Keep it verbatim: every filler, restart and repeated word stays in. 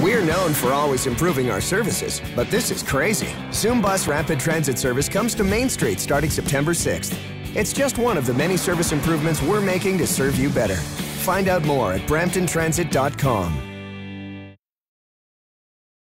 We're known for always improving our services, but this is crazy. Zoom Bus Rapid Transit Service comes to Main Street starting September sixth. It's just one of the many service improvements we're making to serve you better. Find out more at brampton transit dot com.